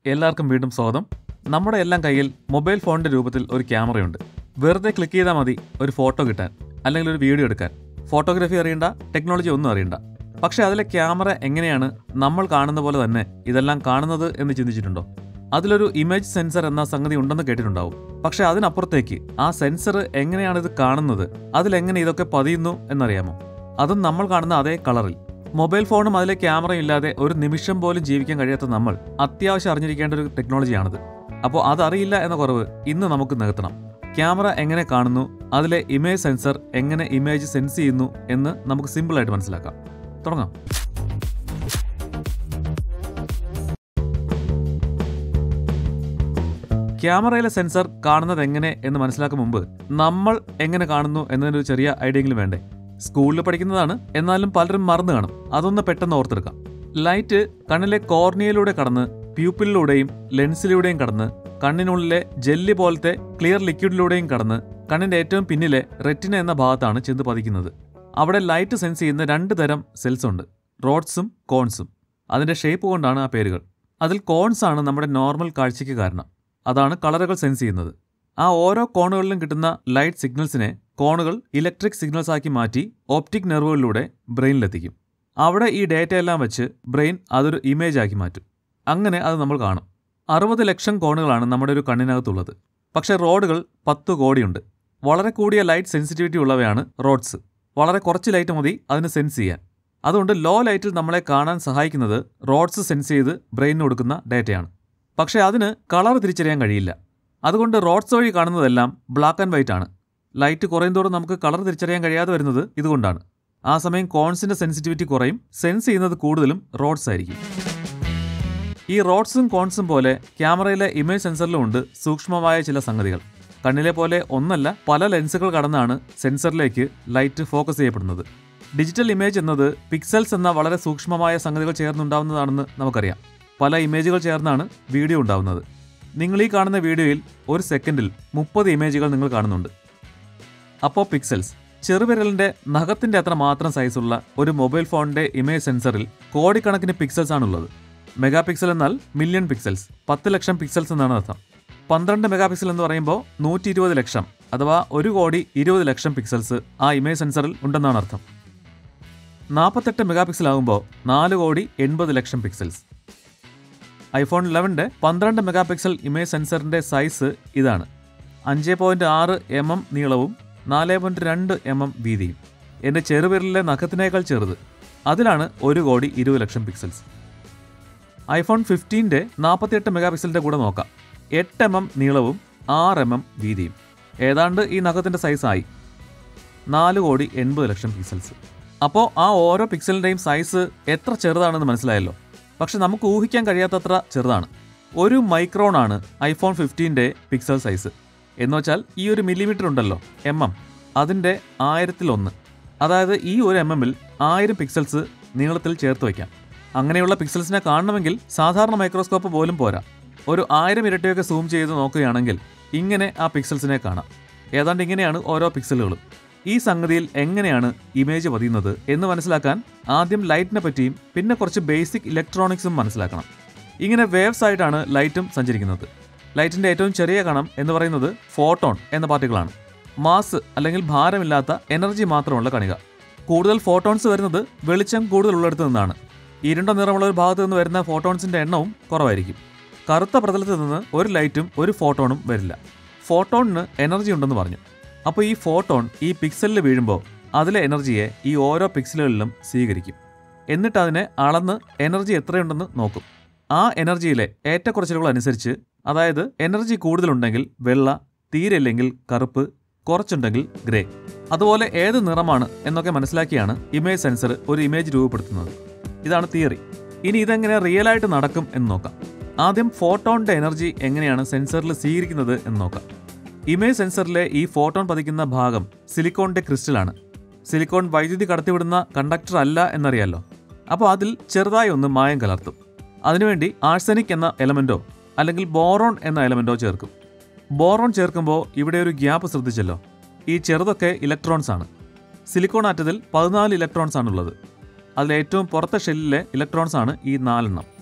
എല്ലാവർക്കും വീണ്ടും സ്വാഗതം. നമ്മുടെ എല്ലാം കയ്യിൽ മൊബൈൽ ഫോണിൻ്റെ രൂപത്തിൽ ഒരു ക്യാമറയുണ്ട്. വെറുതെ ക്ലിക്ക് ചെയ്താൽ മതി ഒരു ഫോട്ടോ കിട്ടാൻ, അല്ലെങ്കിൽ ഒരു വീഡിയോ എടുക്കാൻ. ഫോട്ടോഗ്രാഫി അറിയണ്ട, ടെക്നോളജി ഒന്നും അറിയണ്ട. പക്ഷേ അതിലെ ക്യാമറ എങ്ങനെയാണ് നമ്മൾ കാണുന്ന പോലെ തന്നെ ഇതെല്ലാം കാണുന്നത് എന്ന് ചിന്തിച്ചിട്ടുണ്ടോ? അതിലൊരു ഇമേജ് സെൻസർ എന്ന സംഗതി ഉണ്ടെന്ന് കേട്ടിട്ടുണ്ടാവും. പക്ഷേ അതിനപ്പുറത്തേക്ക് ആ സെൻസർ എങ്ങനെയാണ് ഇത് കാണുന്നത്, അതിലെങ്ങനെ ഇതൊക്കെ പതിയുന്നു എന്നറിയാമോ? അതും നമ്മൾ കാണുന്ന അതേ കളറിൽ. മൊബൈൽ ഫോണും അതിലെ ക്യാമറയും ഇല്ലാതെ ഒരു നിമിഷം പോലും ജീവിക്കാൻ കഴിയാത്ത നമ്മൾ അത്യാവശ്യം അറിഞ്ഞിരിക്കേണ്ട ഒരു ടെക്നോളജിയാണിത്. അപ്പോൾ അതറിയില്ല എന്ന കുറവ് ഇന്ന് നമുക്ക് നികത്തണം. ക്യാമറ എങ്ങനെ കാണുന്നു, അതിലെ ഇമേജ് സെൻസർ എങ്ങനെ ഇമേജ് സെൻസ് ചെയ്യുന്നു എന്ന് നമുക്ക് സിമ്പിളായിട്ട് മനസ്സിലാക്കാം. തുടങ്ങാം. ക്യാമറയിലെ സെൻസർ കാണുന്നത് എങ്ങനെ എന്ന് മനസ്സിലാക്കും മുമ്പ് നമ്മൾ എങ്ങനെ കാണുന്നു എന്നതിനൊരു ചെറിയ ഐഡിയെങ്കിലും വേണ്ടേ? സ്കൂളിൽ പഠിക്കുന്നതാണ്, എന്നാലും പലരും മറന്നു കാണും. അതൊന്ന് പെട്ടെന്ന് ഓർത്തെടുക്കാം. ലൈറ്റ് കണ്ണിലെ കോർണിയയിലൂടെ കടന്ന് പ്യൂപ്പിളിലൂടെയും ലെൻസിലൂടെയും കടന്ന് കണ്ണിനുള്ളിലെ ജെല്ലി പോലത്തെ ക്ലിയർ ലിക്വിഡിലൂടെയും കടന്ന് കണ്ണിന്റെ ഏറ്റവും പിന്നിലെ റെറ്റിന എന്ന ഭാഗത്താണ് ചെന്ന് പതിക്കുന്നത്. അവിടെ ലൈറ്റ് സെൻസ് ചെയ്യുന്ന 2 തരം സെൽസ് ഉണ്ട്, റോഡ്സും കോൺസും. അതിന്റെ ഷേപ്പ് കൊണ്ടാണ് ആ പേരുകൾ. അതിൽ കോൺസ് ആണ് നമ്മുടെ നോർമൽ കാഴ്ചയ്ക്ക് കാരണം. അതാണ് കളറുകൾ സെൻസ് ചെയ്യുന്നത്. ആ ഓരോ കോണുകളിലും കിട്ടുന്ന ലൈറ്റ് സിഗ്നൽസിനെ കോണുകൾ ഇലക്ട്രിക് സിഗ്നൽസ് ആക്കി മാറ്റി ഓപ്റ്റിക് നെർവുകളിലൂടെ ബ്രെയിനിലെത്തിക്കും. അവിടെ ഈ ഡേറ്റ എല്ലാം വെച്ച് ബ്രെയിൻ അതൊരു ഇമേജ് ആക്കി മാറ്റും. അങ്ങനെ അത് നമ്മൾ കാണും. 60 ലക്ഷം കോണുകളാണ് നമ്മുടെ ഒരു കണ്ണിനകത്തുള്ളത്. പക്ഷേ റോഡുകൾ 10 കോടിയുണ്ട്. വളരെ കൂടിയ ലൈറ്റ് സെൻസിറ്റിവിറ്റി ഉള്ളവയാണ് റോഡ്സ്. വളരെ കുറച്ച് ലൈറ്റ് മതി അതിന് സെൻസ് ചെയ്യാൻ. അതുകൊണ്ട് ലോ ലൈറ്റിൽ നമ്മളെ കാണാൻ സഹായിക്കുന്നത് റോഡ്സ് സെൻസ് ചെയ്ത് ബ്രെയിനിന് കൊടുക്കുന്ന ഡേറ്റയാണ്. പക്ഷേ അതിന് കളർ തിരിച്ചറിയാൻ കഴിയില്ല. അതുകൊണ്ട് റോഡ്സ് വഴി കാണുന്നതെല്ലാം ബ്ലാക്ക് ആൻഡ് വൈറ്റ് ആണ്. ലൈറ്റ് കുറയുന്തോറും നമുക്ക് കളർ തിരിച്ചറിയാൻ കഴിയാതെ വരുന്നത് ഇതുകൊണ്ടാണ്. ആ സമയം കോൺസിന്റെ സെൻസിറ്റിവിറ്റി കുറയും, സെൻസ് ചെയ്യുന്നത് കൂടുതലും റോഡ്സ് ആയിരിക്കും. ഈ റോഡ്സും കോൺസും പോലെ ക്യാമറയിലെ ഇമേജ് സെൻസറിലും ഉണ്ട് സൂക്ഷ്മമായ ചില സംഗതികൾ. കണ്ണിലെ പോലെ ഒന്നല്ല, പല ലെൻസുകൾ കടന്നാണ് സെൻസറിലേക്ക് ലൈറ്റ് ഫോക്കസ് ചെയ്യപ്പെടുന്നത്. ഡിജിറ്റൽ ഇമേജ് എന്നത് പിക്സൽസ് എന്ന വളരെ സൂക്ഷ്മമായ സംഗതികൾ ചേർന്നുണ്ടാവുന്നതാണെന്ന് നമുക്കറിയാം. പല ഇമേജുകൾ ചേർന്നാണ് വീഡിയോ ഉണ്ടാവുന്നത്. നിങ്ങൾ ഈ കാണുന്ന വീഡിയോയിൽ ഒരു സെക്കൻഡിൽ 30 ഇമേജുകൾ നിങ്ങൾ കാണുന്നുണ്ട്. അപ്പോൾ പിക്സൽസ്, ചെറുവിരലിൻ്റെ നഖത്തിൻ്റെ അത്ര മാത്രം സൈസുള്ള ഒരു മൊബൈൽ ഫോണിൻ്റെ ഇമേജ് സെൻസറിൽ കോടിക്കണക്കിന് പിക്സൽസ് ആണുള്ളത്. മെഗാ പിക്സൽ എന്നാൽ മില്യൺ പിക്സൽസ്, 10 ലക്ഷം പിക്സൽസ് എന്നാണ് അർത്ഥം. 12 മെഗാ പിക്സൽ എന്ന് പറയുമ്പോൾ 120 ലക്ഷം, അഥവാ 1,20 ലക്ഷം പിക്സൽസ് ആ ഇമേജ് സെൻസറിൽ ഉണ്ടെന്നാണ് അർത്ഥം. 48 മെഗാ പിക്സൽ ആകുമ്പോൾ 4,80 ലക്ഷം പിക്സൽസ്. ഐഫോൺ 11ന്റെ 12 മെഗാ പിക്സൽ ഇമേജ് സെൻസറിൻ്റെ സൈസ് ഇതാണ്. 5.6 mm നീളവും 4.2 mm വീതിയും. എൻ്റെ ചെറുവിരലിലെ നഖത്തിനേക്കാൾ ചെറുത്. അതിലാണ് 1,20 ലക്ഷം പിക്സൽസ്. ഐഫോൺ 15ന്റെ 48 മെഗാ പിക്സലിൻ്റെ കൂടെ നോക്കാം. 8 mm നീളവും 6 mm വീതിയും. ഏതാണ്ട് ഈ നഖത്തിൻ്റെ സൈസായി. 4,80 ലക്ഷം പിക്സൽസ്. അപ്പോൾ ആ ഓരോ പിക്സലിൻ്റെയും സൈസ് എത്ര ചെറുതാണെന്ന് മനസ്സിലായല്ലോ. പക്ഷെ നമുക്ക് ഊഹിക്കാൻ കഴിയാത്തത്ര ചെറുതാണ്. 1 മൈക്രോൺ ആണ് ഐഫോൺ 15ന്റെ പിക്സൽ സൈസ്. എന്നുവെച്ചാൽ ഈ ഒരു മില്ലിമീറ്റർ ഉണ്ടല്ലോ, mm, അതിൻ്റെ 1000-1. അതായത് ഈ ഒരു mm-ൽ 1000 പിക്സൽസ് നീളത്തിൽ ചേർത്ത് വയ്ക്കാം. അങ്ങനെയുള്ള പിക്സൽസിനെ കാണണമെങ്കിൽ സാധാരണ മൈക്രോസ്കോപ്പ് പോലും പോരാ. ഒരു 1000 ഇരട്ടിയൊക്കെ സൂം ചെയ്ത് നോക്കുകയാണെങ്കിൽ ഇങ്ങനെ ആ പിക്സൽസിനെ കാണാം. ഏതാണ്ട് ഇങ്ങനെയാണ് ഓരോ പിക്സലുകളും. ഈ സംഗതിയിൽ എങ്ങനെയാണ് ഇമേജ് പതിയുന്നത് എന്ന് മനസ്സിലാക്കാൻ ആദ്യം ലൈറ്റിനെ പറ്റിയും പിന്നെ കുറച്ച് ബേസിക് ഇലക്ട്രോണിക്സും മനസ്സിലാക്കണം. ഇങ്ങനെ വേവ്സ് ആയിട്ടാണ് ലൈറ്റും സഞ്ചരിക്കുന്നത്. ലൈറ്റിൻ്റെ ഏറ്റവും ചെറിയ കണം എന്ന് പറയുന്നത് ഫോട്ടോൺ എന്ന പാർട്ടിക്കിളാണ്. മാസ് അല്ലെങ്കിൽ ഭാരമില്ലാത്ത എനർജി മാത്രമുള്ള കണിക. കൂടുതൽ ഫോട്ടോൺസ് വരുന്നത് വെളിച്ചം കൂടുതലുള്ളിടത്ത് നിന്നാണ്. ഇരുണ്ട നിറമുള്ള ഒരു ഭാഗത്ത് നിന്ന് വരുന്ന ഫോട്ടോൺസിൻ്റെ എണ്ണവും കുറവായിരിക്കും. കറുത്ത പ്രതലത്തിൽ നിന്ന് ഒരു ലൈറ്റും ഒരു ഫോട്ടോണും വരില്ല. ഫോട്ടോണിന് എനർജി ഉണ്ടെന്ന് പറഞ്ഞു. അപ്പോൾ ഈ ഫോട്ടോൺ ഈ പിക്സലിൽ വീഴുമ്പോൾ അതിലെ എനർജിയെ ഈ ഓരോ പിക്സലുകളിലും സ്വീകരിക്കും. എന്നിട്ട് അതിനെ അളന്ന് എനർജി എത്രയുണ്ടെന്ന് നോക്കും. ആ എനർജിയിലെ ഏറ്റക്കുറച്ചിലുകൾ അനുസരിച്ച്, അതായത് എനർജി കൂടുതലുണ്ടെങ്കിൽ വെള്ള, തീരെ ഇല്ലെങ്കിൽ കറുപ്പ്, കുറച്ചുണ്ടെങ്കിൽ ഗ്രേ, അതുപോലെ ഏത് നിറമാണ് എന്നൊക്കെ മനസ്സിലാക്കിയാണ് ഇമേജ് സെൻസർ ഒരു ഇമേജ് രൂപപ്പെടുത്തുന്നത്. ഇതാണ് തിയറി. ഇനി ഇതെങ്ങനെ റിയലായിട്ട് നടക്കും എന്ന് നോക്കാം. ആദ്യം ഫോട്ടോണിൻ്റെ എനർജി എങ്ങനെയാണ് സെൻസറിൽ സ്വീകരിക്കുന്നത് എന്ന് നോക്കാം. ഇമേജ് സെൻസറിലെ ഈ ഫോട്ടോൺ പതിക്കുന്ന ഭാഗം സിലിക്കോണിൻ്റെ ക്രിസ്റ്റലാണ്. സിലിക്കോൺ വൈദ്യുതി കടത്തിവിടുന്ന കണ്ടക്ടർ അല്ല എന്നറിയാലോ. അപ്പോൾ അതിൽ ചെറുതായി ഒന്ന് മായം കലർത്തും. അതിനുവേണ്ടി ആഴ്സനിക് എന്ന എലമെൻറ്റോ അല്ലെങ്കിൽ ബോറോൺ എന്ന എലമെൻറ്റോ ചേർക്കും. ബോറോൺ ചേർക്കുമ്പോൾ ഇവിടെ ഒരു ഗ്യാപ്പ് ശ്രദ്ധിച്ചല്ലോ. ഈ ചെറുതൊക്കെ ഇലക്ട്രോൺസ് ആണ്. സിലിക്കോൺ ആറ്റത്തിൽ 14 ഇലക്ട്രോൺസ് ആണുള്ളത്. അതിൽ ഏറ്റവും പുറത്തെ ഷെല്ലിലെ ഇലക്ട്രോൺസ് ആണ് ഈ 4 എണ്ണം.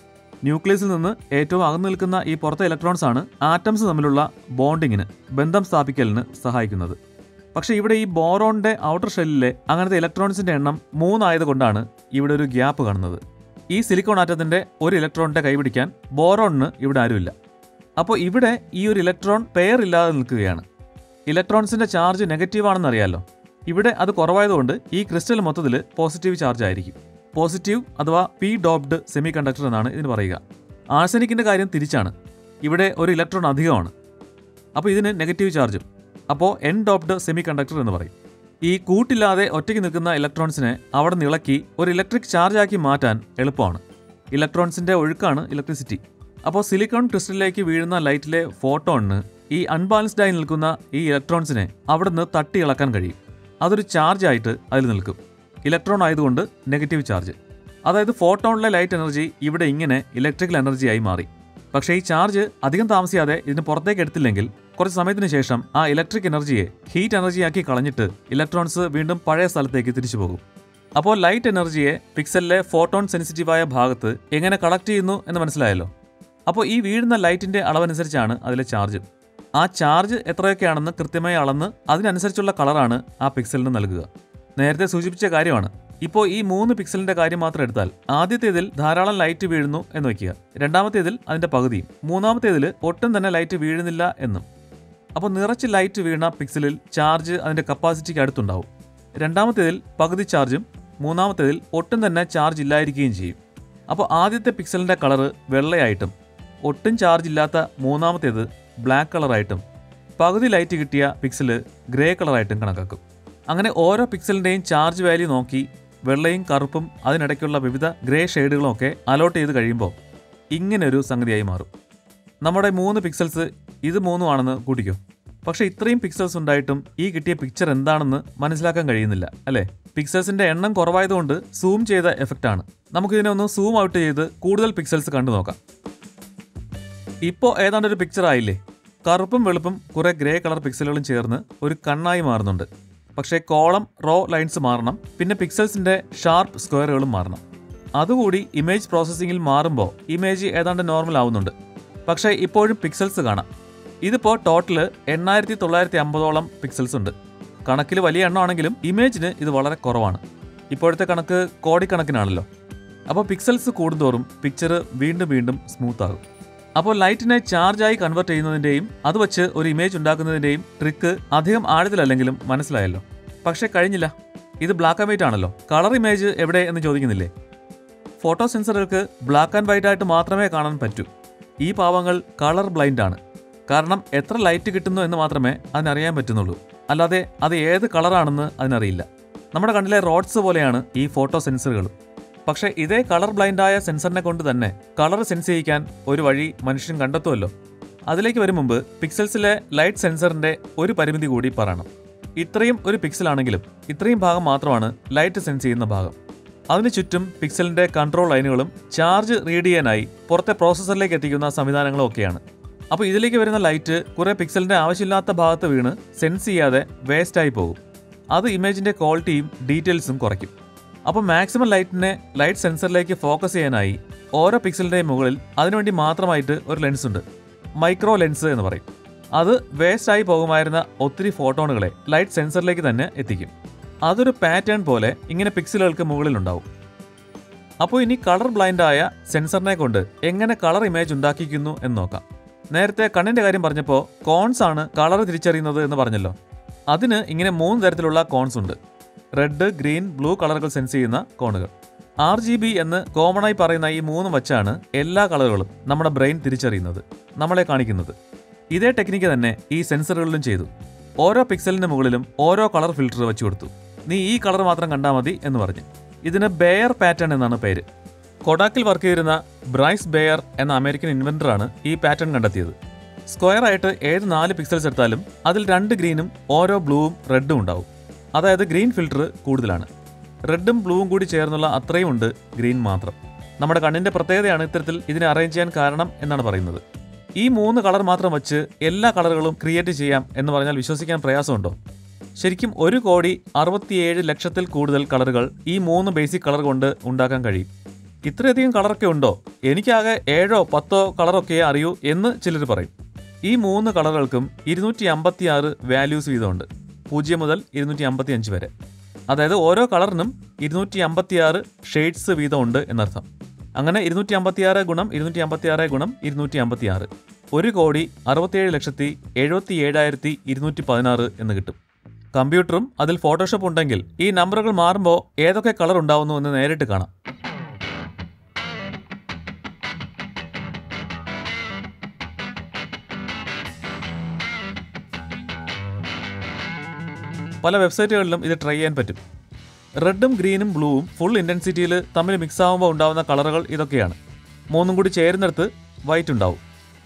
ന്യൂക്ലിയസിൽ നിന്ന് ഏറ്റവും അകന്നു നിൽക്കുന്ന ഈ പുറത്തെ ഇലക്ട്രോൺസ് ആണ് ആറ്റംസ് തമ്മിലുള്ള ബോണ്ടിങ്ങിന്, ബന്ധം സ്ഥാപിക്കലിന് സഹായിക്കുന്നത്. പക്ഷേ ഇവിടെ ഈ ബോറോണിന്റെ ഔട്ടർ ഷെല്ലിലെ അങ്ങനത്തെ ഇലക്ട്രോൺസിന്റെ എണ്ണം 3 ആയതുകൊണ്ടാണ് ഇവിടെ ഒരു ഗ്യാപ്പ് കാണുന്നത്. ഈ സിലിക്കോൺ ആറ്റത്തിന്റെ ഒരു ഇലക്ട്രോണിന്റെ കൈപിടിക്കാൻ ബോറോണിന് ഇവിടെ ആരുമില്ല. അപ്പോൾ ഇവിടെ ഈ ഒരു ഇലക്ട്രോൺ പെയർ ഇല്ലാതെ നിൽക്കുകയാണ്. ഇലക്ട്രോൺസിന്റെ ചാർജ് നെഗറ്റീവ് ആണെന്നറിയാലോ. ഇവിടെ അത് കുറവായതുകൊണ്ട് ഈ ക്രിസ്റ്റൽ മൊത്തത്തിൽ പോസിറ്റീവ് ചാർജ് ആയിരിക്കും. പോസിറ്റീവ് അഥവാ പി ഡോപ്ഡ് സെമി കണ്ടക്ടർ എന്നാണ് ഇതിന് പറയുക. ആഴ്സനിക്കിന്റെ കാര്യം തിരിച്ചാണ്. ഇവിടെ ഒരു ഇലക്ട്രോൺ അധികമാണ്, അപ്പോൾ ഇതിന് നെഗറ്റീവ് ചാർജും. അപ്പോൾ എൻ ഡോപ്ഡ് സെമി കണ്ടക്ടർ എന്ന് പറയും. ഈ കൂട്ടില്ലാതെ ഒറ്റയ്ക്ക് നിൽക്കുന്ന ഇലക്ട്രോൺസിനെ അവിടെ നിന്ന് ഇളക്കി ഒരു ഇലക്ട്രിക് ചാർജാക്കി മാറ്റാൻ എളുപ്പമാണ്. ഇലക്ട്രോൺസിന്റെ ഒഴുക്കാണ് ഇലക്ട്രിസിറ്റി. അപ്പോൾ സിലിക്കോൺ ക്രിസ്റ്റലിലേക്ക് വീഴുന്ന ലൈറ്റിലെ ഫോട്ടോണിന് ഈ അൺബാലൻസ്ഡ് ആയി നിൽക്കുന്ന ഈ ഇലക്ട്രോൺസിനെ അവിടെ നിന്ന് തട്ടി ഇളക്കാൻ കഴിയും. അതൊരു ചാർജ് ആയിട്ട് അതിൽ നിൽക്കും. ഇലക്ട്രോൺ ആയതുകൊണ്ട് നെഗറ്റീവ് ചാർജ്. അതായത് ഫോട്ടോണിലെ ലൈറ്റ് എനർജി ഇവിടെ ഇങ്ങനെ ഇലക്ട്രിക്കൽ എനർജിയായി മാറി. പക്ഷേ ഈ ചാർജ് അധികം താമസിയാതെ ഇതിന് പുറത്തേക്ക് എടുത്തില്ലെങ്കിൽ കുറച്ച് സമയത്തിന് ശേഷം ആ ഇലക്ട്രിക് എനർജിയെ ഹീറ്റ് എനർജിയാക്കി കളഞ്ഞിട്ട് ഇലക്ട്രോൺസ് വീണ്ടും പഴയ സ്ഥലത്തേക്ക് തിരിച്ചു പോകും. അപ്പോൾ ലൈറ്റ് എനർജിയെ പിക്സലിലെ ഫോട്ടോൺ സെൻസിറ്റീവായ ഭാഗത്ത് എങ്ങനെ കളക്ട് ചെയ്യുന്നു എന്ന് മനസ്സിലായല്ലോ. അപ്പോൾ ഈ വീഴുന്ന ലൈറ്റിന്റെ അളവനുസരിച്ചാണ് അതിലെ ചാർജ്. ആ ചാർജ് എത്രയൊക്കെയാണെന്ന് കൃത്യമായി അളന്ന് അതിനനുസരിച്ചുള്ള കളറാണ് ആ പിക്സലിന് നൽകുക. നേരത്തെ സൂചിപ്പിച്ച കാര്യമാണ്. ഇപ്പോൾ ഈ 3 പിക്സലിന്റെ കാര്യം മാത്രം എടുത്താൽ ആദ്യത്തേതിൽ ധാരാളം ലൈറ്റ് വീഴുന്നു എന്ന് വയ്ക്കുക, രണ്ടാമത്തേതിൽ അതിന്റെ പകുതിയും, മൂന്നാമത്തേതിൽ ഒട്ടും തന്നെ ലൈറ്റ് വീഴുന്നില്ല എന്നും. അപ്പോൾ നിറച്ച് ലൈറ്റ് വീണ പിക്സലിൽ ചാർജ് അതിന്റെ കപ്പാസിറ്റിക്ക് അടുത്തുണ്ടാവും. രണ്ടാമത്തേതിൽ പകുതി ചാർജും മൂന്നാമത്തേതിൽ ഒട്ടും തന്നെ ചാർജ് ഇല്ലായിരിക്കുകയും ചെയ്യും. അപ്പോൾ ആദ്യത്തെ പിക്സലിന്റെ കളറ് വെള്ളയായിട്ടും ഒട്ടും ചാർജ് ഇല്ലാത്ത മൂന്നാമത്തേത് ബ്ലാക്ക് കളറായിട്ടും പകുതി ലൈറ്റ് കിട്ടിയ പിക്സല് ഗ്രേ കളറായിട്ടും കണക്കാക്കും. അങ്ങനെ ഓരോ പിക്സലിൻ്റെയും ചാർജ് വാല്യൂ നോക്കി വെള്ളയും കറുപ്പും അതിനിടയ്ക്കുള്ള വിവിധ ഗ്രേ ഷെയ്ഡുകളും ഒക്കെ അലോട്ട് ചെയ്ത് കഴിയുമ്പോൾ ഇങ്ങനൊരു സംഗതിയായി മാറും. നമ്മുടെ 3 പിക്സൽസ് ഇത് 3 ആണെന്ന് കൂട്ടിക്കോ. പക്ഷേ ഇത്രയും പിക്സൽസ് ഉണ്ടായിട്ടും ഈ കിട്ടിയ പിക്ചർ എന്താണെന്ന് മനസ്സിലാക്കാൻ കഴിയുന്നില്ല അല്ലേ? പിക്സൽസിന്റെ എണ്ണം കുറവായതുകൊണ്ട് സൂം ചെയ്ത എഫക്റ്റാണ്. നമുക്കിതിനെ ഒന്ന് സൂം ഔട്ട് ചെയ്ത് കൂടുതൽ പിക്സൽസ് കണ്ടു നോക്കാം. ഇപ്പോൾ ഏതാണ്ട് ഒരു പിക്ചർ ആയില്ലേ? കറുപ്പും വെളുപ്പും കുറെ ഗ്രേ കളർ പിക്സലുകളും ചേർന്ന് ഒരു കണ്ണായി മാറുന്നുണ്ട്. പക്ഷേ കോളം റോ ലൈൻസ് മാറണം, പിന്നെ പിക്സൽസിന്റെ ഷാർപ്പ് സ്ക്വയറുകളും മാറണം. അതുകൂടി ഇമേജ് പ്രോസസ്സിങ്ങിൽ മാറുമ്പോൾ ഇമേജ് ഏതാണ്ട് നോർമൽ ആവുന്നുണ്ട്. പക്ഷേ ഇപ്പോഴും പിക്സൽസ് കാണാം. ഇതിപ്പോൾ ടോട്ടൽ 8950ഓളം പിക്സൽസ് ഉണ്ട്. കണക്കിൽ വലിയ എണ്ണമാണെങ്കിലും ഇമേജിന് ഇത് വളരെ കുറവാണ്. ഇപ്പോഴത്തെ കണക്ക് കോടിക്കണക്കിനാണല്ലോ. അപ്പോൾ പിക്സൽസ് കൂടുന്തോറും പിക്ചർ വീണ്ടും വീണ്ടും സ്മൂത്ത് ആകും. അപ്പോൾ ലൈറ്റിനെ ചാർജായി കൺവേർട്ട് ചെയ്യുന്നതിൻ്റെയും അത് വച്ച് ഒരു ഇമേജ് ഉണ്ടാക്കുന്നതിൻ്റെയും ട്രിക്ക് അധികം ആഴത്തിലല്ലെങ്കിലും മനസ്സിലായല്ലോ. പക്ഷേ കഴിഞ്ഞില്ല. ഇത് ബ്ലാക്ക് ആൻഡ് വൈറ്റ് ആണല്ലോ. കളർ ഇമേജ് എവിടെ എന്ന് ചോദിക്കുന്നില്ലേ? ഫോട്ടോ സെൻസറുകൾക്ക് ബ്ലാക്ക് ആൻഡ് വൈറ്റ് ആയിട്ട് മാത്രമേ കാണാൻ പറ്റൂ. ഈ പാവങ്ങൾ കളർ ബ്ലൈൻഡ് ആണ്. കാരണം എത്ര ലൈറ്റ് കിട്ടുന്നു എന്ന് മാത്രമേ അതിനറിയാൻ പറ്റുന്നുള്ളൂ. അല്ലാതെ അത് ഏത് കളറാണെന്ന് അതിനറിയില്ല. നമ്മുടെ കണ്ണിലെ റോഡ്സ് പോലെയാണ് ഈ ഫോട്ടോ സെൻസറുകളും. പക്ഷേ ഇതേ കളർ ബ്ലൈൻഡായ സെൻസറിനെ കൊണ്ട് തന്നെ കളർ സെൻസ് ചെയ്യിക്കാൻ ഒരു വഴി മനുഷ്യൻ കണ്ടെത്തുമല്ലോ. അതിലേക്ക് വരും മുമ്പ് പിക്സൽസിലെ ലൈറ്റ് സെൻസറിന്റെ ഒരു പരിമിതി കൂടി പറയണം. ഇത്രയും ഒരു പിക്സലാണെങ്കിലും ഇത്രയും ഭാഗം മാത്രമാണ് ലൈറ്റ് സെൻസ് ചെയ്യുന്ന ഭാഗം. അതിന് ചുറ്റും പിക്സലിന്റെ കൺട്രോൾ ലൈനുകളും ചാർജ് റീഡ് ചെയ്യാനായി പുറത്തെ പ്രോസസ്സറിലേക്ക് എത്തിക്കുന്ന സംവിധാനങ്ങളും ഒക്കെയാണ്. അപ്പോൾ ഇതിലേക്ക് വരുന്ന ലൈറ്റ് കുറെ പിക്സലിന്റെ ആവശ്യമില്ലാത്ത ഭാഗത്ത് വീണ് സെൻസ് ചെയ്യാതെ വേസ്റ്റായി പോകും. അത് ഇമേജിന്റെ ക്വാളിറ്റിയും ഡീറ്റെയിൽസും കുറയ്ക്കും. അപ്പോൾ മാക്സിമം ലൈറ്റിനെ ലൈറ്റ് സെൻസറിലേക്ക് ഫോക്കസ് ചെയ്യാനായി ഓരോ പിക്സലിൻ്റെയും മുകളിൽ അതിനുവേണ്ടി മാത്രമായിട്ട് ഒരു ലെൻസ് ഉണ്ട്. മൈക്രോ ലെൻസ് എന്ന് പറയും. അത് വേസ്റ്റായി പോകുമായിരുന്ന ഒത്തിരി ഫോട്ടോണുകളെ ലൈറ്റ് സെൻസറിലേക്ക് തന്നെ എത്തിക്കും. അതൊരു പാറ്റേൺ പോലെ ഇങ്ങനെ പിക്സലുകൾക്ക് മുകളിലുണ്ടാവും. അപ്പോൾ ഇനി കളർ ബ്ലൈൻഡായ സെൻസറിനെ കൊണ്ട് എങ്ങനെ കളർ ഇമേജ് ഉണ്ടാക്കിക്കുന്നു എന്ന് നോക്കാം. നേരത്തെ കണ്ണിൻ്റെ കാര്യം പറഞ്ഞപ്പോൾ കോൺസ് ആണ് കളർ തിരിച്ചറിയുന്നത് എന്ന് പറഞ്ഞല്ലോ. അതിന് ഇങ്ങനെ 3 തരത്തിലുള്ള കോൺസ് ഉണ്ട്. റെഡ്, ഗ്രീൻ, ബ്ലൂ കളറുകൾ സെൻസ് ചെയ്യുന്ന കോണുകൾ. RGB എന്ന് കോമണായി പറയുന്ന ഈ 3 വച്ചാണ് എല്ലാ കളറുകളും നമ്മുടെ ബ്രെയിൻ തിരിച്ചറിയുന്നത്, നമ്മളെ കാണിക്കുന്നത്. ഇതേ ടെക്നിക്ക് തന്നെ ഈ സെൻസറുകളിലും ചെയ്തു. ഓരോ പിക്സലിന് മുകളിലും ഓരോ കളർ ഫിൽറ്റർ വെച്ചു കൊടുത്തു. നീ ഈ കളർ മാത്രം കണ്ടാൽ മതി എന്ന് പറഞ്ഞു. ഇതിന് ബെയർ പാറ്റേൺ എന്നാണ് പേര്. കൊഡാക്കിൽ വർക്ക് ചെയ്തിരുന്ന ബ്രൈസ് ബെയർ എന്ന അമേരിക്കൻ ഇൻവെന്ററാണ് ഈ പാറ്റേൺ കണ്ടെത്തിയത്. സ്ക്വയർ ആയിട്ട് ഏത് 4 പിക്സൽസ് എടുത്താലും അതിൽ 2 ഗ്രീനും ഓരോ ബ്ലൂവും റെഡും ഉണ്ടാവും. അതായത് ഗ്രീൻ ഫിൽറ്റർ കൂടുതലാണ്. റെഡും ബ്ലൂവും കൂടി ചേർന്നുള്ള അത്രയും ഉണ്ട് ഗ്രീൻ മാത്രം. നമ്മുടെ കണ്ണിന്റെ പ്രത്യേകതയാണ് ഇത്തരത്തിൽ ഇതിനെ അറേഞ്ച് ചെയ്യാൻ കാരണം എന്നാണ് പറയുന്നത്. ഈ 3 കളർ മാത്രം വച്ച് എല്ലാ കളറുകളും ക്രിയേറ്റ് ചെയ്യാം എന്ന് പറഞ്ഞാൽ വിശ്വസിക്കാൻ പ്രയാസമുണ്ടോ? ശരിക്കും 1,67,00,000 കൂടുതൽ കളറുകൾ ഈ 3 ബേസിക് കളർ കൊണ്ട് ഉണ്ടാക്കാൻ കഴിയും. ഇത്രയധികം കളറൊക്കെ ഉണ്ടോ, എനിക്കാകെ 7 or 10 കളറൊക്കെ അറിയൂ എന്ന് ചിലർ പറയും. ഈ 3 കളറുകൾക്കും 256 വാല്യൂസ് വീതമുണ്ട്, 0 മുതൽ 255 വരെ. അതായത് ഓരോ കളറിനും 256 ഷെയ്ഡ്സ് വീതമുണ്ട് എന്നർത്ഥം. അങ്ങനെ 256 ഗുണം 256 ഗുണം 256 1,67,77,216 എന്ന് കിട്ടും. കമ്പ്യൂട്ടറും അതിൽ ഫോട്ടോഷോപ്പ് ഉണ്ടെങ്കിൽ ഈ നമ്പറുകൾ മാറുമ്പോൾ ഏതൊക്കെ കളർ ഉണ്ടാവുന്നു എന്ന് നേരിട്ട് കാണാം. പല വെബ്സൈറ്റുകളിലും ഇത് ട്രൈ ചെയ്യാൻ പറ്റും. റെഡും ഗ്രീനും ബ്ലൂവും ഫുൾ ഇൻറ്റൻസിറ്റിയിൽ തമ്മിൽ മിക്സ് ആകുമ്പോൾ ഉണ്ടാകുന്ന കളറുകൾ ഇതൊക്കെയാണ്. 3 കൂടി ചേരുന്നിടത്ത് വൈറ്റ് ഉണ്ടാവും,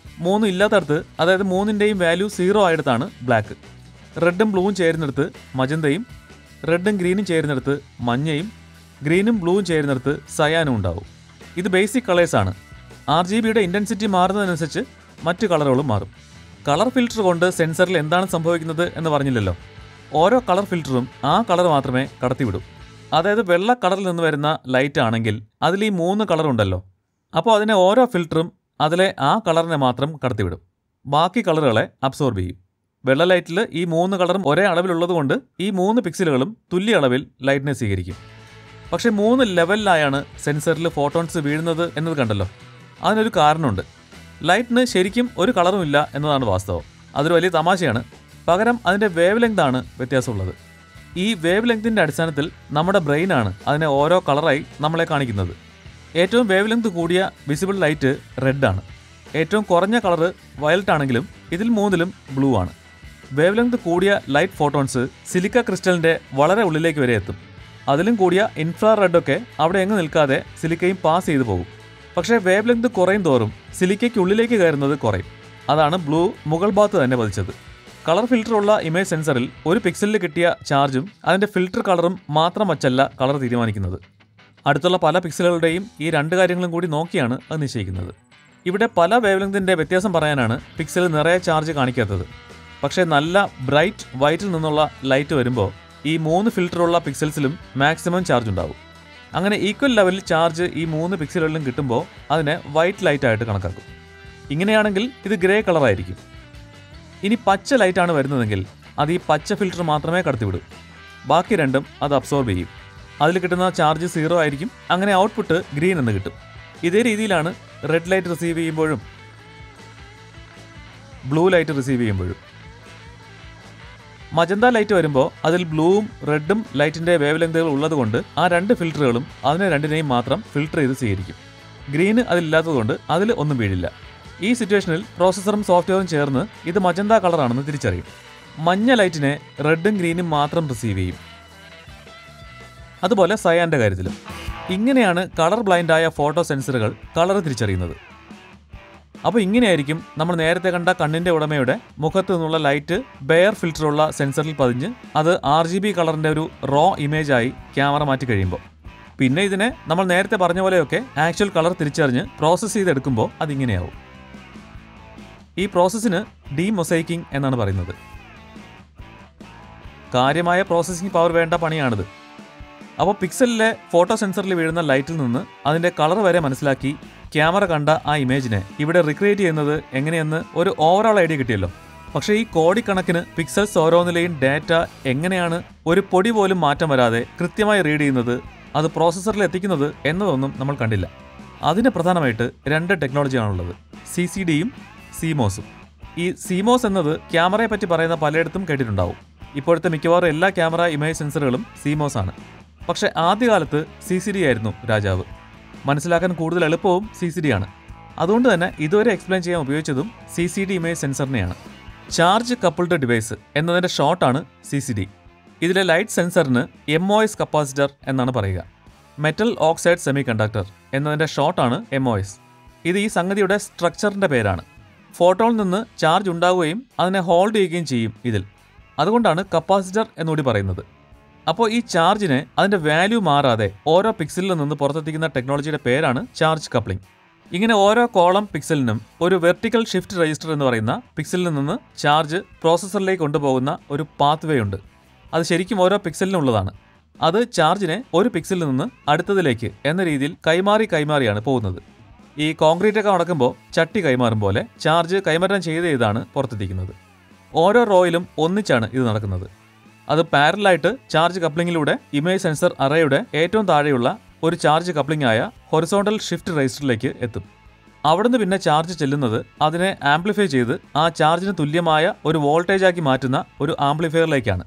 3 ഇല്ലാത്തടത്ത്, അതായത് 3ൻ്റെയും വാല്യൂ 0 ആയിടത്താണ് ബ്ലാക്ക്. റെഡും ബ്ലൂവും ചേരുന്നിടത്ത് മജന്തയും, റെഡും ഗ്രീനും ചേരുന്നിടത്ത് മഞ്ഞയും, ഗ്രീനും ബ്ലൂവും ചേരുന്നിടത്ത് സയാനും ഉണ്ടാവും. ഇത് ബേസിക് കളേഴ്സാണ്. RGBയുടെ ഇൻറ്റൻസിറ്റി മാറുന്നതിനനുസരിച്ച് മറ്റ് കളറുകളും മാറും. കളർ ഫിൽറ്റർ കൊണ്ട് സെൻസറിൽ എന്താണ് സംഭവിക്കുന്നത് എന്ന് പറഞ്ഞില്ലല്ലോ. ഓരോ കളർ ഫിൽറ്ററും ആ കളർ മാത്രമേ കടത്തിവിടൂ. അതായത് വെള്ള കളറിൽ നിന്ന് വരുന്ന ലൈറ്റ് ആണെങ്കിൽ അതിൽ ഈ 3 കളറുണ്ടല്ലോ, അപ്പോൾ അതിനെ ഓരോ ഫിൽറ്ററും അതിലെ ആ കളറിനെ മാത്രം കടത്തിവിടും, ബാക്കി കളറുകളെ അബ്സോർബ് ചെയ്യും. വെള്ള ലൈറ്റിൽ ഈ 3 കളറും ഒരേ അളവിലുള്ളതുകൊണ്ട് ഈ 3 പിക്സലുകളും തുല്യ അളവിൽ ലൈറ്റിനെ സ്വീകരിക്കും. പക്ഷേ 3 ലെവലിലായാണ് സെൻസറിൽ ഫോട്ടോൺസ് വീഴുന്നത് എന്നത് കണ്ടല്ലോ. അതിനൊരു കാരണമുണ്ട്. ലൈറ്റിന് ശരിക്കും ഒരു കളറും ഇല്ല എന്നതാണ് വാസ്തവം. അതൊരു വലിയ തമാശയാണ്. പകരം അതിൻ്റെ വേവ് ലെങ്താണ് വ്യത്യാസമുള്ളത്. ഈ വേവ് ലെങ്തിൻ്റെ അടിസ്ഥാനത്തിൽ നമ്മുടെ ബ്രെയിനാണ് അതിനെ ഓരോ കളറായി നമ്മളെ കാണിക്കുന്നത്. ഏറ്റവും വേവ് ലെങ്ത് കൂടിയ വിസിബിൾ ലൈറ്റ് റെഡാണ്. ഏറ്റവും കുറഞ്ഞ കളറ് വയലറ്റ് ആണെങ്കിലും ഇതിൽ 3ലും ബ്ലൂ ആണ്. വേവ് ലെങ്ത് കൂടിയ ലൈറ്റ് ഫോട്ടോൺസ് സിലിക്ക ക്രിസ്റ്റലിൻ്റെ വളരെ ഉള്ളിലേക്ക് വരെ എത്തും. അതിലും കൂടിയ ഇൻഫ്രാറെഡൊക്കെ അവിടെ എങ്ങും നിൽക്കാതെ സിലിക്കയും പാസ് ചെയ്തു പോകും. പക്ഷേ വേവ് ലെങ്ത് കുറയും തോറും സിലിക്കയ്ക്ക് ഉള്ളിലേക്ക് കയറുന്നത് കുറയും. അതാണ് ബ്ലൂ മുകൾ ഭാഗത്ത് തന്നെ പതിച്ചത്. കളർ ഫിൽറ്ററുള്ള ഇമേജ് സെൻസറിൽ ഒരു പിക്സലിൽ കിട്ടിയ ചാർജും അതിൻ്റെ ഫിൽറ്റർ കളറും മാത്രം വച്ചല്ല കളർ തീരുമാനിക്കുന്നത്. അടുത്തുള്ള പല പിക്സലുകളുടെയും ഈ 2 കാര്യങ്ങളും കൂടി നോക്കിയാണ് അത് നിശ്ചയിക്കുന്നത്. ഇവിടെ പല വേവ് ലെങ്തിൻ്റെ വ്യത്യാസം പറയാനാണ് പിക്സൽ നിറയെ ചാർജ് കാണിക്കാത്തത്. പക്ഷേ നല്ല ബ്രൈറ്റ് വൈറ്റിൽ നിന്നുള്ള ലൈറ്റ് വരുമ്പോൾ ഈ 3 ഫിൽറ്ററുള്ള പിക്സൽസിലും മാക്സിമം ചാർജ് ഉണ്ടാവും. അങ്ങനെ ഈക്വൽ ലെവലിൽ ചാർജ് ഈ 3 പിക്സലുകളിലും കിട്ടുമ്പോൾ അതിനെ വൈറ്റ് ലൈറ്റായിട്ട് കണക്കാക്കും. ഇങ്ങനെയാണെങ്കിൽ ഇത് ഗ്രേ കളറായിരിക്കും. ഇനി പച്ച ലൈറ്റാണ് വരുന്നതെങ്കിൽ അത് ഈ പച്ച ഫിൽറ്റർ മാത്രമേ കടത്തിവിടൂ, ബാക്കി രണ്ടും അത് അബ്സോർബ് ചെയ്യും. അതിൽ കിട്ടുന്ന ചാർജ് 0 ആയിരിക്കും. അങ്ങനെ ഔട്ട്പുട്ട് ഗ്രീൻ എന്ന് കിട്ടും. ഇതേ രീതിയിലാണ് റെഡ് ലൈറ്റ് റിസീവ് ചെയ്യുമ്പോഴും ബ്ലൂ ലൈറ്റ് റിസീവ് ചെയ്യുമ്പോഴും. മജന്ത ലൈറ്റ് വരുമ്പോൾ അതിൽ ബ്ലൂവും റെഡും ലൈറ്റിൻ്റെ വേവ് ലെങ്തുകൾ ഉള്ളതുകൊണ്ട് ആ 2 ഫിൽറ്ററുകളും അതിനെ രണ്ടിനെയും മാത്രം ഫിൽറ്റർ ചെയ്ത് സ്വീകരിക്കും. ഗ്രീന് അതിലില്ലാത്തതുകൊണ്ട് അതിൽ ഒന്നും വീഴില്ല. ഈ സിറ്റുവേഷനിൽ പ്രോസസ്സറും സോഫ്റ്റ്വെയറും ചേർന്ന് ഇത് മജന്ത കളറാണെന്ന് തിരിച്ചറിയും. മഞ്ഞ ലൈറ്റിനെ റെഡും ഗ്രീനും മാത്രം റിസീവ് ചെയ്യും. അതുപോലെ സയാൻ്റെ കാര്യത്തിലും. ഇങ്ങനെയാണ് കളർ ബ്ലൈൻഡായ ഫോട്ടോ സെൻസറുകൾ കളർ തിരിച്ചറിയുന്നത്. അപ്പോൾ ഇങ്ങനെയായിരിക്കും നമ്മൾ നേരത്തെ കണ്ട കണ്ണിൻ്റെ ഉടമയുടെ മുഖത്ത് നിന്നുള്ള ലൈറ്റ് ബെയർ ഫിൽറ്ററുള്ള സെൻസറിൽ പതിഞ്ഞ് അത് RGB കളറിൻ്റെ ഒരു റോ ഇമേജായി ക്യാമറ മാറ്റി കഴിയുമ്പോൾ. പിന്നെ ഇതിനെ നമ്മൾ നേരത്തെ പറഞ്ഞ പോലെയൊക്കെ ആക്ച്വൽ കളർ തിരിച്ചറിഞ്ഞ് പ്രോസസ്സ് ചെയ്തെടുക്കുമ്പോൾ അതിങ്ങനെയാവും. ഈ പ്രോസസ്സിന് ഡീമൊസൈക്കിംഗ് എന്നാണ് പറയുന്നത്. കാര്യമായ പ്രോസസ്സിംഗ് പവർ വേണ്ട പണിയാണിത്. അപ്പോൾ പിക്സലിലെ ഫോട്ടോ സെൻസറിൽ വീഴുന്ന ലൈറ്റിൽ നിന്ന് അതിൻ്റെ കളർ വരെ മനസ്സിലാക്കി ക്യാമറ കണ്ട ആ ഇമേജിനെ ഇവിടെ റിക്രിയേറ്റ് ചെയ്യുന്നത് എങ്ങനെയെന്ന് ഒരു ഓവറോൾ ഐഡിയ കിട്ടിയല്ലോ. പക്ഷേ ഈ കോടിക്കണക്കിന് പിക്സൽസ് ഓരോന്നിലെയും ഡാറ്റ എങ്ങനെയാണ് ഒരു പൊടി പോലും മാറ്റം വരാതെ കൃത്യമായി റീഡ് ചെയ്യുന്നത്, അത് പ്രോസസ്സറിൽ എത്തിക്കുന്നത് എന്നതൊന്നും നമ്മൾ കണ്ടില്ല. അതിന് പ്രധാനമായിട്ട് 2 ടെക്നോളജിയാണുള്ളത്, CCDയും CMOSും. ഈ CMOS എന്നത് ക്യാമറയെ പറ്റി പറയുന്ന പലയിടത്തും കേട്ടിട്ടുണ്ടാവും. ഇപ്പോഴത്തെ മിക്കവാറും എല്ലാ ക്യാമറ ഇമേജ് സെൻസറുകളും CMOS ആണ്. പക്ഷേ ആദ്യകാലത്ത് CCD ആയിരുന്നു രാജാവ്. മനസ്സിലാക്കാൻ കൂടുതൽ എളുപ്പവും CCD ആണ്. അതുകൊണ്ട് തന്നെ ഇതുവരെ എക്സ്പ്ലെയിൻ ചെയ്യാൻ ഉപയോഗിച്ചതും CCD ഇമേജ് സെൻസറിനെയാണ്. ചാർജ് കപ്പിൾഡ് ഡിവൈസ് എന്നതിൻ്റെ ഷോർട്ടാണ് CCD. ഇതിലെ ലൈറ്റ് സെൻസറിന് MOS കപ്പാസിറ്റർ എന്നാണ് പറയുക. മെറ്റൽ ഓക്സൈഡ് സെമി കണ്ടക്ടർ എന്നതിൻ്റെ ഷോർട്ടാണ് MOS. ഇത് ഈ സംഗതിയുടെ സ്ട്രക്ചറിൻ്റെ പേരാണ്. ഫോട്ടോയിൽ നിന്ന് ചാർജ് ഉണ്ടാവുകയും അതിനെ ഹോൾഡ് ചെയ്യുകയും ചെയ്യും ഇതിൽ. അതുകൊണ്ടാണ് കപ്പാസിറ്റർ എന്നുകൂടി പറയുന്നത്. അപ്പോൾ ഈ ചാർജിനെ അതിൻ്റെ വാല്യൂ മാറാതെ ഓരോ പിക്സലിൽ നിന്ന് പുറത്തെത്തിക്കുന്ന ടെക്നോളജിയുടെ പേരാണ് ചാർജ് കപ്ലിംഗ്. ഇങ്ങനെ ഓരോ കോളം പിക്സലിനും ഒരു വെർട്ടിക്കൽ ഷിഫ്റ്റ് രജിസ്റ്റർ എന്ന് പറയുന്ന പിക്സലിൽ നിന്ന് ചാർജ് പ്രോസസ്സറിലേക്ക് കൊണ്ടുപോകുന്ന ഒരു പാത്ത് വേ ഉണ്ട്. അത് ശരിക്കും ഓരോ പിക്സലിനുള്ളതാണ്. അത് ചാർജിനെ ഒരു പിക്സലിൽ നിന്ന് അടുത്തതിലേക്ക് എന്ന രീതിയിൽ കൈമാറിയാണ് പോകുന്നത്. ഈ കോൺക്രീറ്റൊക്കെ നടക്കുമ്പോൾ ചട്ടി കൈമാറും പോലെ ചാർജ് കൈമാറ്റം ചെയ്താണ് പുറത്തെത്തിക്കുന്നത്. ഓരോ റോയിലും ഒന്നിച്ചാണ് ഇത് നടക്കുന്നത്. അത് പാരലായിട്ട് ചാർജ് കപ്ലിങ്ങിലൂടെ ഇമേജ് സെൻസർ അറേയുടെ ഏറ്റവും താഴെയുള്ള ഒരു ചാർജ് കപ്ലിംഗ് ആയ ഹൊറിസോണ്ടൽ ഷിഫ്റ്റ് രജിസ്റ്ററിലേക്ക് എത്തും. അവിടുന്ന് പിന്നെ ചാർജ് ചെല്ലുന്നത് അതിനെ ആംപ്ലിഫൈ ചെയ്ത് ആ ചാർജിന് തുല്യമായ ഒരു വോൾട്ടേജാക്കി മാറ്റുന്ന ഒരു ആംപ്ലിഫയറിലേക്കാണ്.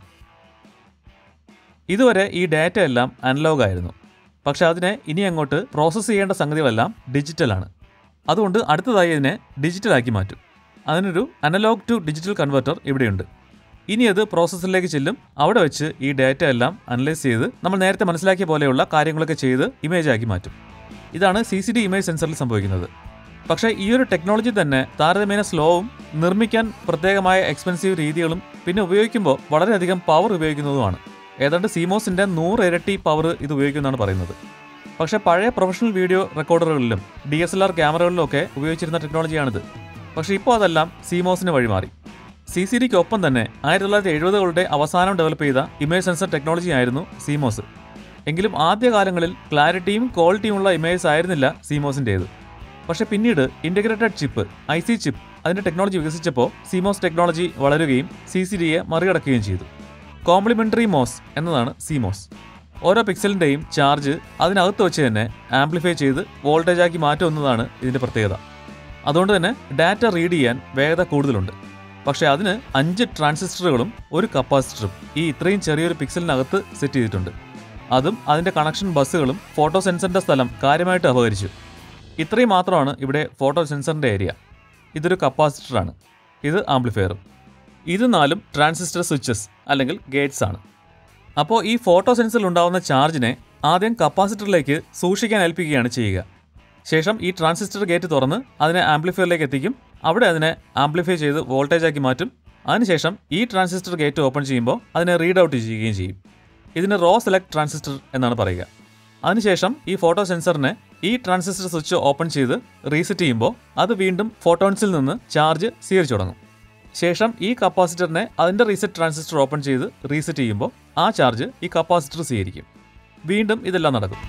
ഇതുവരെ ഈ ഡാറ്റ എല്ലാം അനലോഗ് ആയിരുന്നു. പക്ഷെ അതിനെ ഇനി അങ്ങോട്ട് പ്രോസസ്സ് ചെയ്യേണ്ട സംഗതികളെല്ലാം ഡിജിറ്റലാണ്. അതുകൊണ്ട് അടുത്തതായി ഇതിനെ ഡിജിറ്റലാക്കി മാറ്റും. അതിനൊരു അനലോഗ് ടു ഡിജിറ്റൽ കൺവെർട്ടർ ഇവിടെയുണ്ട്. ഇനി അത് പ്രോസസ്സറിലേക്ക് ചെല്ലും. അവിടെ വെച്ച് ഈ ഡാറ്റ എല്ലാം അനലൈസ് ചെയ്ത് നമ്മൾ നേരത്തെ മനസ്സിലാക്കിയ പോലെയുള്ള കാര്യങ്ങളൊക്കെ ചെയ്ത് ഇമേജാക്കി മാറ്റും. ഇതാണ് CCD ഇമേജ് സെൻസറിൽ സംഭവിക്കുന്നത്. പക്ഷേ ഈ ഒരു ടെക്നോളജി തന്നെ താരതമ്യേന സ്ലോവും നിർമ്മിക്കാൻ പ്രത്യേകമായ എക്സ്പെൻസീവ് രീതികളും പിന്നെ ഉപയോഗിക്കുമ്പോൾ വളരെയധികം പവർ ഉപയോഗിക്കുന്നതുമാണ്. ഏതാണ്ട് CMOSന്റെ 100 ഇരട്ടി പവർ ഇത് ഉപയോഗിക്കുമെന്നാണ് പറയുന്നത്. പക്ഷേ പഴയ പ്രൊഫഷണൽ വീഡിയോ റെക്കോർഡറുകളിലും DSLR ക്യാമറകളിലും ഒക്കെ ഉപയോഗിച്ചിരുന്ന ടെക്നോളജിയാണിത്. പക്ഷേ ഇപ്പോൾ അതെല്ലാം CMOSന് വഴിമാറി. CCDക്കൊപ്പം തന്നെ 1970കളുടെ അവസാനം ഡെവലപ്പ് ചെയ്ത ഇമേജ് സെൻസർ ടെക്നോളജി ആയിരുന്നു CMOS. എങ്കിലും ആദ്യകാലങ്ങളിൽ ക്ലാരിറ്റിയും ക്വാളിറ്റിയുമുള്ള ഇമേജ് ആയിരുന്നില്ല CMOSൻ്റേത്. പക്ഷേ പിന്നീട് ഇൻ്റഗ്രേറ്റഡ് ചിപ്പ് IC ചിപ്പ് അതിൻ്റെ ടെക്നോളജി വികസിച്ചപ്പോൾ CMOS ടെക്നോളജി വളരുകയും CCDയെ മറികടക്കുകയും ചെയ്തു. കോംപ്ലിമെൻ്ററി MOS എന്നതാണ് CMOS. ഓരോ പിക്സലിൻ്റെയും ചാർജ് അതിനകത്ത് വെച്ച് തന്നെ ആംപ്ലിഫൈ ചെയ്ത് വോൾട്ടേജാക്കി മാറ്റുന്നതാണ് ഇതിൻ്റെ പ്രത്യേകത. അതുകൊണ്ട് തന്നെ ഡാറ്റ റീഡ് ചെയ്യാൻ വേഗത കൂടുതലുണ്ട്. പക്ഷേ അതിന് 5 ട്രാൻസിസ്റ്ററുകളും ഒരു കപ്പാസിറ്ററും ഈ ഇത്രയും ചെറിയൊരു പിക്സലിനകത്ത് സെറ്റ് ചെയ്തിട്ടുണ്ട്. അതും അതിൻ്റെ കണക്ഷൻ ബസ്സുകളും ഫോട്ടോ സെൻസറിൻ്റെ സ്ഥലം കാര്യമായിട്ട് അപഹരിച്ചു. ഇത്രയും മാത്രമാണ് ഇവിടെ ഫോട്ടോ സെൻസറിൻ്റെ ഏരിയ. ഇതൊരു കപ്പാസിറ്ററാണ്, ഇത് ആംപ്ലിഫയറും. ഇത് 4 ട്രാൻസിസ്റ്റർ സ്വിച്ചസ് അല്ലെങ്കിൽ ഗേറ്റ്സ് ആണ്. അപ്പോൾ ഈ ഫോട്ടോ സെൻസറിൽ ഉണ്ടാകുന്ന ചാർജിനെ ആദ്യം കപ്പാസിറ്ററിലേക്ക് സൂക്ഷിക്കാൻ ഏൽപ്പിക്കുകയാണ് ചെയ്യുക. ശേഷം ഈ ട്രാൻസിസ്റ്റർ ഗേറ്റ് തുറന്ന് അതിനെ ആംപ്ലിഫയറിലേക്ക് എത്തിക്കും. അവിടെ അതിനെ ആംപ്ലിഫൈ ചെയ്ത് വോൾട്ടേജാക്കി മാറ്റും. അതിനുശേഷം ഈ ട്രാൻസിസ്റ്റർ ഗേറ്റ് ഓപ്പൺ ചെയ്യുമ്പോൾ അതിനെ റീഡ് ഔട്ട് ചെയ്യുകയും ചെയ്യും. ഇതിന് റോ സെലക്ട് ട്രാൻസിസ്റ്റർ എന്നാണ് പറയുക. അതിനുശേഷം ഈ ഫോട്ടോ സെൻസറിനെ ഈ ട്രാൻസിസ്റ്റർ സ്വിച്ച് ഓപ്പൺ ചെയ്ത് റീസെറ്റ് ചെയ്യുമ്പോൾ അത് വീണ്ടും ഫോട്ടോൺസിൽ നിന്ന് ചാർജ് സ്വീകരിച്ചു തുടങ്ങും. ശേഷം ഈ കപ്പാസിറ്ററിനെ അതിൻ്റെ റീസെറ്റ് ട്രാൻസിസ്റ്റർ ഓപ്പൺ ചെയ്ത് റീസെറ്റ് ചെയ്യുമ്പോൾ ആ ചാർജ് ഈ കപ്പാസിറ്റർ സ്വീകരിക്കും. വീണ്ടും ഇതെല്ലാം നടക്കും.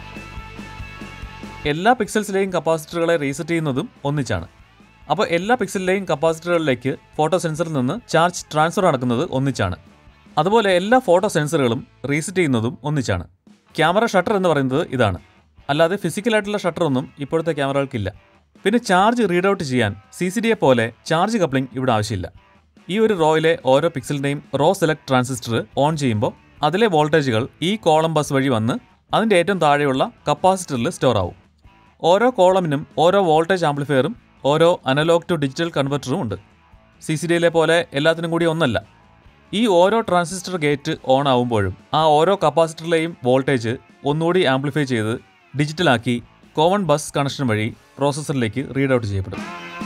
എല്ലാ പിക്സൽസിലെയും കപ്പാസിറ്ററുകളെ റീസെറ്റ് ചെയ്യുന്നതും ഒന്നിച്ചാണ്. അപ്പോൾ എല്ലാ പിക്സലിലെയും കപ്പാസിറ്ററുകളിലേക്ക് ഫോട്ടോ സെൻസറിൽ നിന്ന് ചാർജ് ട്രാൻസ്ഫർ നടക്കുന്നത് ഒന്നിച്ചാണ്. അതുപോലെ എല്ലാ ഫോട്ടോ സെൻസറുകളും റീസെറ്റ് ചെയ്യുന്നതും ഒന്നിച്ചാണ്. ക്യാമറ ഷട്ടർ എന്ന് പറയുന്നത് ഇതാണ്. അല്ലാതെ ഫിസിക്കലായിട്ടുള്ള ഷട്ടറൊന്നും ഇപ്പോഴത്തെ ക്യാമറകൾക്കില്ല. പിന്നെ ചാർജ് റീഡ് ഔട്ട് ചെയ്യാൻ CCDയെ പോലെ ചാർജ് കപ്ലിംഗ് ഇവിടെ ആവശ്യമില്ല. ഈ ഒരു റോയിലെ ഓരോ പിക്സലിൻ്റെയും റോ സെലക്ട് ട്രാൻസിസ്റ്റർ ഓൺ ചെയ്യുമ്പോൾ അതിലെ വോൾട്ടേജുകൾ ഈ കോളം ബസ് വഴി വന്ന് അതിൻ്റെ ഏറ്റവും താഴെയുള്ള കപ്പാസിറ്ററിൽ സ്റ്റോർ ആവും. ഓരോ കോളമിനും ഓരോ വോൾട്ടേജ് ആംപ്ലിഫയറും ഓരോ അനലോഗ് ടു ഡിജിറ്റൽ കൺവെർട്ടറും ഉണ്ട്. CCDയിലെ പോലെ എല്ലാത്തിനും കൂടി ഒന്നല്ല. ഈ ഓരോ ട്രാൻസിസ്റ്റർ ഗേറ്റ് ഓൺ ആവുമ്പോഴും ആ ഓരോ കപ്പാസിറ്ററിലെയും വോൾട്ടേജ് ഒന്നുകൂടി ആംപ്ലിഫൈ ചെയ്ത് ഡിജിറ്റലാക്കി കോമൺ ബസ് കണക്ഷൻ വഴി പ്രോസസ്സറിലേക്ക് റീഡ് ഔട്ട് ചെയ്യപ്പെടും.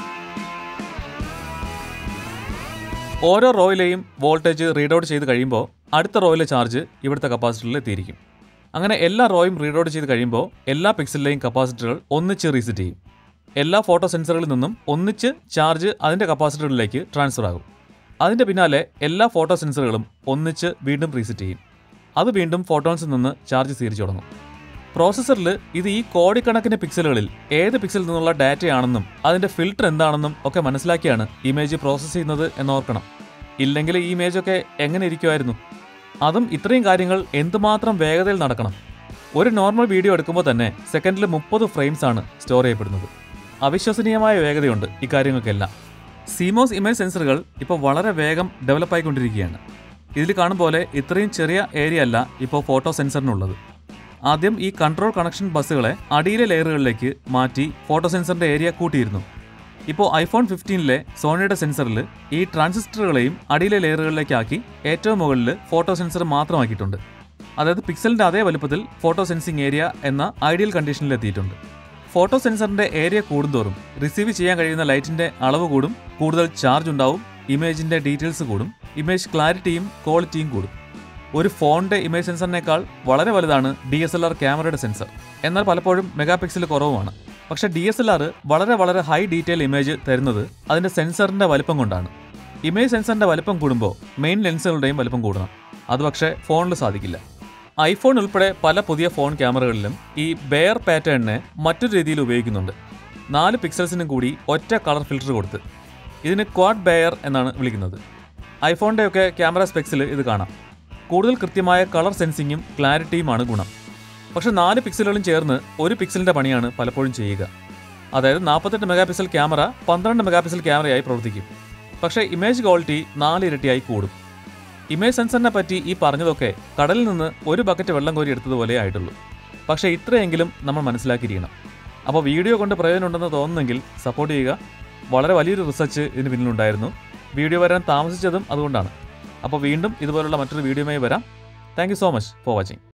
ഓരോ റോയിലെയും വോൾട്ടേജ് റീഡ് ഔട്ട് ചെയ്ത് കഴിയുമ്പോൾ അടുത്ത റോയിലെ ചാർജ് ഇവിടുത്തെ കപ്പാസിറ്ററിൽ എത്തിയിരിക്കും. അങ്ങനെ എല്ലാ റോയും റീഡ് ഔട്ട് ചെയ്ത് കഴിയുമ്പോൾ എല്ലാ പിക്സലിലെയും കപ്പാസിറ്ററുകൾ ഒന്നിച്ച് റീസെറ്റ് ചെയ്യും. എല്ലാ ഫോട്ടോ സെൻസറുകളിൽ നിന്നും ഒന്നിച്ച് ചാർജ് അതിൻ്റെ കപ്പാസിറ്ററുകളിലേക്ക് ട്രാൻസ്ഫർ ആകും. അതിൻ്റെ പിന്നാലെ എല്ലാ ഫോട്ടോ സെൻസറുകളും ഒന്നിച്ച് വീണ്ടും റീസെറ്റ് ചെയ്യും. അത് വീണ്ടും ഫോട്ടോൺസിൽ നിന്ന് ചാർജ് സ്വീകരിച്ചു തുടങ്ങും. പ്രോസസ്സറിൽ ഇത് ഈ കോടിക്കണക്കിന് പിക്സലുകളിൽ ഏത് പിക്സലിൽ നിന്നുള്ള ഡാറ്റയാണെന്നും അതിൻ്റെ ഫിൽട്ടർ എന്താണെന്നും ഒക്കെ മനസ്സിലാക്കിയാണ് ഇമേജ് പ്രോസസ്സ് ചെയ്യുന്നത് എന്നോർക്കണം. ഇല്ലെങ്കിൽ ഈ ഇമേജൊക്കെ എങ്ങനെ ഇരിക്കുമായിരുന്നു? അതും ഇത്രയും കാര്യങ്ങൾ എന്തുമാത്രം വേഗതയിൽ നടക്കണം. ഒരു നോർമൽ വീഡിയോ എടുക്കുമ്പോൾ തന്നെ സെക്കൻഡിൽ 30 ഫ്രെയിംസ് ആണ് സ്റ്റോർ ചെയ്യപ്പെടുന്നത്. അവിശ്വസനീയമായ വേഗതയുണ്ട് ഇക്കാര്യങ്ങൾക്കെല്ലാം. CMOS ഇമേജ് സെൻസറുകൾ ഇപ്പോൾ വളരെ വേഗം ഡെവലപ്പായിക്കൊണ്ടിരിക്കുകയാണ്. ഇതിൽ കാണും പോലെ ഇത്രയും ചെറിയ ഏരിയ അല്ല ഇപ്പോൾ ഫോട്ടോ സെൻസറിനുള്ളത്. ആദ്യം ഈ കൺട്രോൾ കണക്ഷൻ ബസ്സുകളെ അടിയിലെ ലെയറുകളിലേക്ക് മാറ്റി ഫോട്ടോ സെൻസറിൻ്റെ ഏരിയ കൂട്ടിയിരുന്നു. ഇപ്പോൾ iPhone 15ലെ സോണിയുടെ സെൻസറിൽ ഈ ട്രാൻസിസ്റ്ററുകളെയും അടിയിലെ ലെയറുകളിലേക്കാക്കി ഏറ്റവും മുകളിൽ ഫോട്ടോ സെൻസർ മാത്രമാക്കിയിട്ടുണ്ട്. അതായത് പിക്സലിൻ്റെ അതേ വലുപ്പത്തിൽ ഫോട്ടോ സെൻസിങ് ഏരിയ എന്ന ഐഡിയൽ കണ്ടീഷനിലെത്തിയിട്ടുണ്ട്. ഫോട്ടോ സെൻസറിൻ്റെ ഏരിയ കൂടുന്തോറും റിസീവ് ചെയ്യാൻ കഴിയുന്ന ലൈറ്റിൻ്റെ അളവ് കൂടും, കൂടുതൽ ചാർജ് ഉണ്ടാവും, ഇമേജിൻ്റെ ഡീറ്റെയിൽസ് കൂടും, ഇമേജ് ക്ലാരിറ്റിയും ക്വാളിറ്റിയും കൂടും. ഒരു ഫോണിൻ്റെ ഇമേജ് സെൻസറിനേക്കാൾ വളരെ വലുതാണ് DSLR ക്യാമറയുടെ സെൻസർ. എന്നാൽ പലപ്പോഴും മെഗാ പിക്സൽ കുറവുമാണ്. പക്ഷേ DSLR വളരെ ഹൈ ഡീറ്റെയിൽ ഇമേജ് തരുന്നത് അതിൻ്റെ സെൻസറിൻ്റെ വലിപ്പം കൊണ്ടാണ്. ഇമേജ് സെൻസറിൻ്റെ വലിപ്പം കൂടുമ്പോൾ മെയിൻ ലെൻസുകളുടെയും വലിപ്പം കൂടണം. അത് പക്ഷേ ഫോണിൽ സാധിക്കില്ല. ഐഫോൺ ഉൾപ്പെടെ പല പുതിയ ഫോൺ ക്യാമറകളിലും ഈ ബെയർ പാറ്റേണിനെ മറ്റൊരു രീതിയിൽ ഉപയോഗിക്കുന്നുണ്ട്. 4 പിക്സൽസിനും കൂടി ഒറ്റ കളർ ഫിൽറ്റർ കൊടുത്ത്. ഇതിന് ക്വാഡ് ബെയർ എന്നാണ് വിളിക്കുന്നത്. ഐഫോണിൻ്റെയൊക്കെ ക്യാമറ സ്പെക്സിൽ ഇത് കാണാം. കൂടുതൽ കൃത്യമായ കളർ സെൻസിങ്ങും ക്ലാരിറ്റിയുമാണ് ഗുണം. പക്ഷേ 4 പിക്സലുകളും ചേർന്ന് 1 പിക്സലിൻ്റെ പണിയാണ് പലപ്പോഴും ചെയ്യുക. അതായത് 48 mega pixel camera 12 mega pixel ക്യാമറയായി പ്രവർത്തിക്കും. പക്ഷേ ഇമേജ് ക്വാളിറ്റി 4 ഇരട്ടിയായി കൂടും. ഇമേജ് സെൻസറിനെ പറ്റി ഈ പറഞ്ഞതൊക്കെ കടലിൽ നിന്ന് ഒരു ബക്കറ്റ് വെള്ളം കോരി എടുത്തതുപോലെ ആയിട്ടുള്ളൂ. പക്ഷേ ഇത്രയെങ്കിലും നമ്മൾ മനസ്സിലാക്കിയിരിക്കണം. അപ്പോൾ വീഡിയോ കൊണ്ട് പ്രയോജനമുണ്ടെന്ന് തോന്നുന്നെങ്കിൽ സപ്പോർട്ട് ചെയ്യുക. വളരെ വലിയൊരു റിസർച്ച് ഇതിന് പിന്നിലുണ്ടായിരുന്നു. വീഡിയോ വരാൻ താമസിച്ചതും അതുകൊണ്ടാണ്. അപ്പോൾ വീണ്ടും ഇതുപോലുള്ള മറ്റൊരു വീഡിയോയുമായി വരാം. Thank you so much for watching.